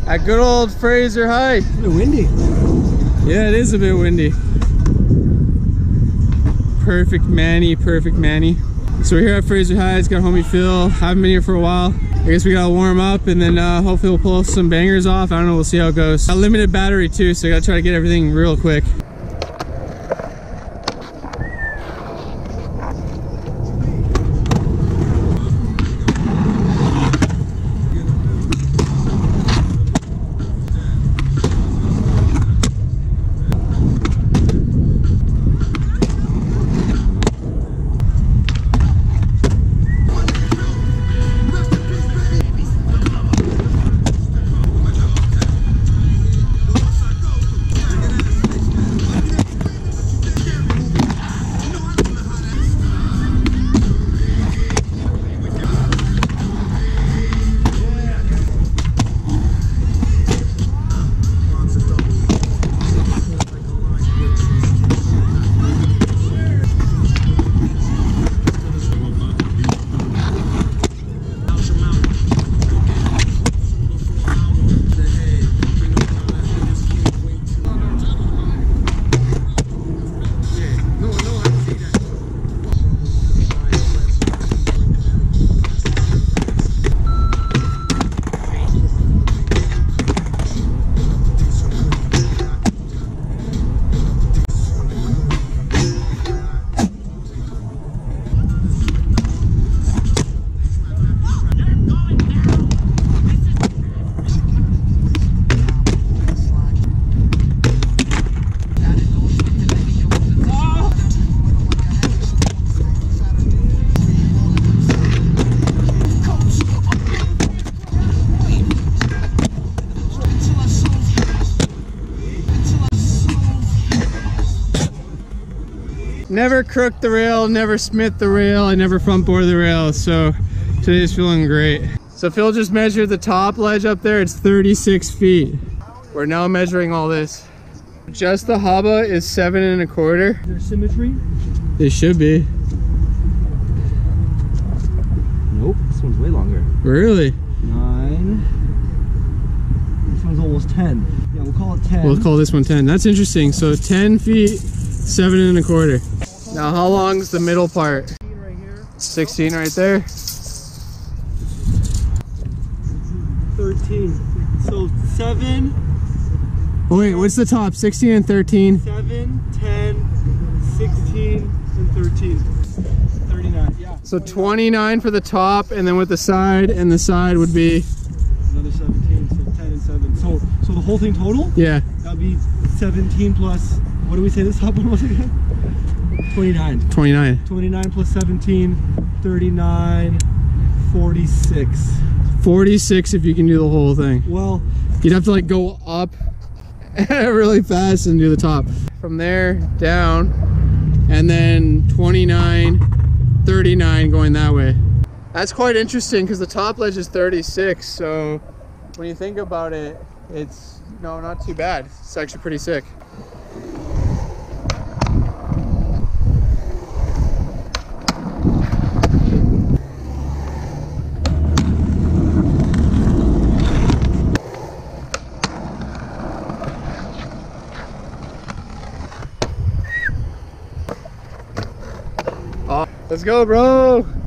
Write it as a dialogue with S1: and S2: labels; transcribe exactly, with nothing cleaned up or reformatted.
S1: At good old Fraser Heights.
S2: It's a bit windy.
S1: Yeah, it is a bit windy. Perfect Manny, perfect Manny. So we're here at Fraser Heights, got homie Phil. Haven't been here for a while. I guess we gotta warm up and then uh, hopefully we'll pull some bangers off. I don't know, we'll see how it goes. Got limited battery too, so I gotta try to get everything real quick. Never crooked the rail, never smith the rail, I never front bore the rail, so today's feeling great. So Phil just measured the top ledge up there, it's thirty-six feet. We're now measuring all this. Just the hubba is seven and a quarter.
S2: Is there symmetry?
S1: It should be.
S2: Nope, this one's way longer.
S1: Really?
S2: Nine. This one's almost ten. Yeah, we'll call it ten.
S1: We'll call this one ten. That's interesting. So ten feet, seven and a quarter. Now how long's the middle part?
S2: sixteen right here.
S1: sixteen right there.
S2: thirteen. So seven.
S1: Oh wait, what's the top? sixteen and thirteen.
S2: seven, ten, sixteen, and thirteen. thirty-nine, yeah.
S1: So twenty-nine for the top, and then with the side, and the side would be
S2: another seventeen, so ten and seven. So so the whole thing total?
S1: Yeah.
S2: That'd be seventeen plus, what do we say this top one was again? twenty-nine.
S1: twenty-nine.
S2: twenty-nine plus seventeen, thirty-nine, forty-six.
S1: forty-six if you can do the whole thing.
S2: Well,
S1: you'd have to like go up really fast and do the top. From there down, and then twenty-nine, thirty-nine going that way. That's quite interesting because the top ledge is thirty-six, so when you think about it, it's no, not too bad. It's actually pretty sick. Oh, let's go, bro.